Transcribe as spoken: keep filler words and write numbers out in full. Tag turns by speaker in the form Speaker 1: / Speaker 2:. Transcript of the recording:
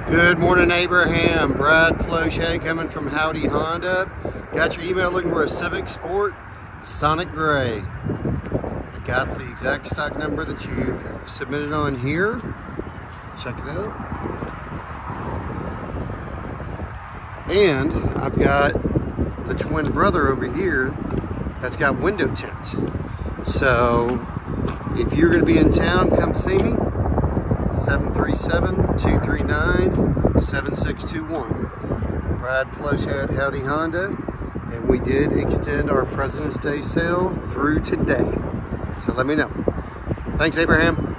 Speaker 1: Good morning, Abraham. Brad Plauche coming from Howdy Honda. Got your email looking for a Civic Sport Sonic Gray. I got the exact stock number that you submitted on here. Check it out. And I've got the twin brother over here that's got window tint. So if you're going to be in town, come see me. seven three seven, two three nine, seven six two one. Brad Plauche at Howdy Honda, and we did extend our President's Day sale through today. So let me know. Thanks, Abraham.